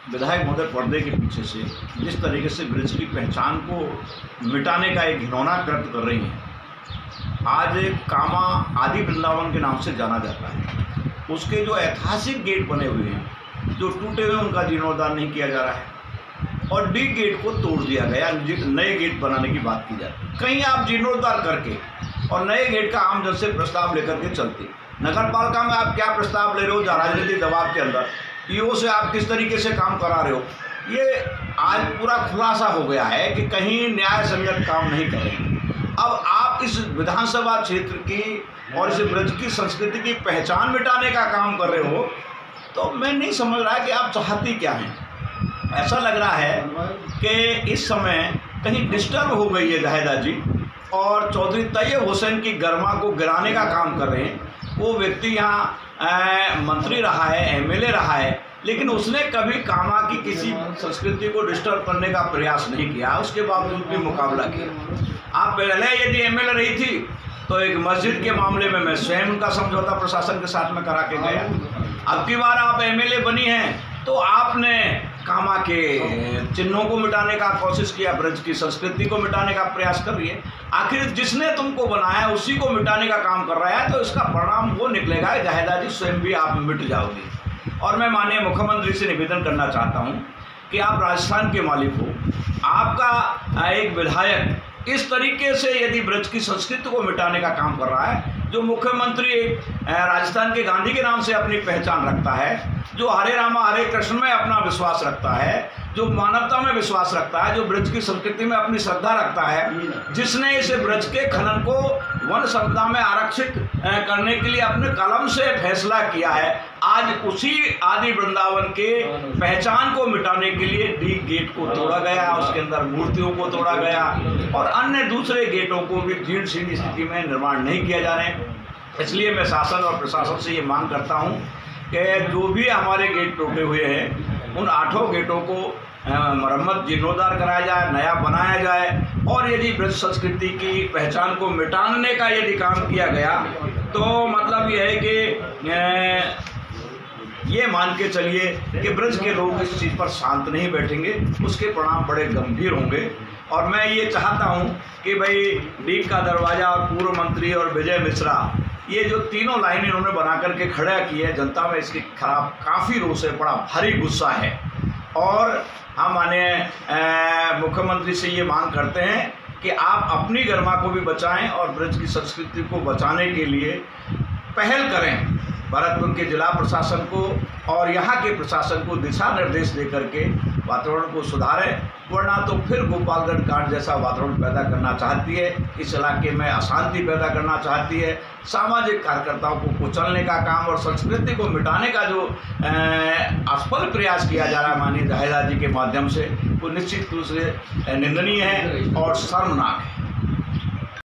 विधायक महोदय पर्दे के पीछे से जिस तरीके से ब्रज की पहचान को मिटाने का एक घिनौना कृत्य कर रही हैं। आज कामा आदि वृंदावन के नाम से जाना जाता है। उसके जो ऐतिहासिक गेट बने हुए हैं, जो टूटे हुए, उनका जीर्णोद्धार नहीं किया जा रहा है और डी गेट को तोड़ दिया गया, नए गेट बनाने की बात की जाती है। कहीं आप जीर्णोद्धार करके और नए गेट का आम जन से प्रस्ताव लेकर के चलते, नगर पालिका में आप क्या प्रस्ताव ले रहे हो, राजनीतिक दबाव के अंदर ईओ से आप किस तरीके से काम करा रहे हो, ये आज पूरा खुलासा हो गया है कि कहीं न्याय संगत काम नहीं करेंगे। अब आप इस विधानसभा क्षेत्र की और इस ब्रज की संस्कृति की पहचान मिटाने का काम कर रहे हो, तो मैं नहीं समझ रहा कि आप चाहती क्या हैं। ऐसा लग रहा है कि इस समय कहीं डिस्टर्ब हो गई है जाहिदा जी और चौधरी तैयब हुसैन की गरिमा को गिराने का काम कर रहे हैं। वो व्यक्ति यहाँ मंत्री रहा है, एमएलए रहा है, लेकिन उसने कभी कामा की किसी संस्कृति को डिस्टर्ब करने का प्रयास नहीं किया, उसके बावजूद भी मुकाबला किया। आप पहले यदि एमएलए रही थी तो एक मस्जिद के मामले में मैं स्वयं उनका समझौता प्रशासन के साथ में करा के गया। अब की बार आप एमएलए बनी हैं तो आपने कामा के चिन्हों को मिटाने का कोशिश किया, ब्रज की संस्कृति को मिटाने का प्रयास कर रही है। आखिर जिसने तुमको बनाया उसी को मिटाने का काम कर रहा है, तो इसका परिणाम वो निकलेगा जाहिदा जी स्वयं भी आप मिट जाओगे। और मैं माननीय मुख्यमंत्री से निवेदन करना चाहता हूँ कि आप राजस्थान के मालिक हो, आपका एक विधायक इस तरीके से यदि ब्रज की संस्कृति को मिटाने का काम कर रहा है, जो मुख्यमंत्री राजस्थान के गांधी के नाम से अपनी पहचान रखता है, जो हरे रामा हरे कृष्ण में अपना विश्वास रखता है, जो मानवता में विश्वास रखता है, जो ब्रज की संस्कृति में अपनी श्रद्धा रखता है, जिसने इस ब्रज के खनन को वन संपदा में आरक्षित करने के लिए अपने कलम से फैसला किया है, आज उसी आदि वृंदावन के पहचान को मिटाने के लिए डी गेट को तोड़ा गया, उसके अंदर मूर्तियों को तोड़ा गया और अन्य दूसरे गेटों को भी जीर्ण शीर्ण स्थिति में निर्माण नहीं किया जा रहे हैं। इसलिए मैं शासन और प्रशासन से ये मांग करता हूँ कि जो भी हमारे गेट टूटे हुए हैं, उन 8 गेटों को मरम्मत जीर्णोद्धार कराया जाए, नया बनाया जाए और यदि ब्रज संस्कृति की पहचान को मिटाने का यदि काम किया गया तो मतलब यह है कि ये मान के चलिए कि ब्रज के लोग इस चीज़ पर शांत नहीं बैठेंगे, उसके परिणाम बड़े गंभीर होंगे। और मैं ये चाहता हूँ कि भाई डीग का दरवाज़ा और पूर्व मंत्री और विजय मिश्रा, ये जो तीनों लाइन इन्होंने बना करके खड़ा की है, जनता में इसके खिलाफ काफ़ी रोष है, बड़ा भारी गुस्सा है। और हम माननीय मुख्यमंत्री से ये मांग करते हैं कि आप अपनी गरिमा को भी बचाएं और ब्रज की संस्कृति को बचाने के लिए पहल करें। भरतपुर के जिला प्रशासन को और यहाँ के प्रशासन को दिशा निर्देश दे करके वातावरण को सुधारें, वरना तो फिर गोपालगढ़ कांड जैसा वातावरण पैदा करना चाहती है, इस इलाके में अशांति पैदा करना चाहती है, सामाजिक कार्यकर्ताओं को कुचलने का काम और संस्कृति को मिटाने का जो असफल प्रयास किया जा रहा है माननीय जाहिदा जी के माध्यम से, वो निश्चित रूप से निंदनीय है और शर्मनाक है।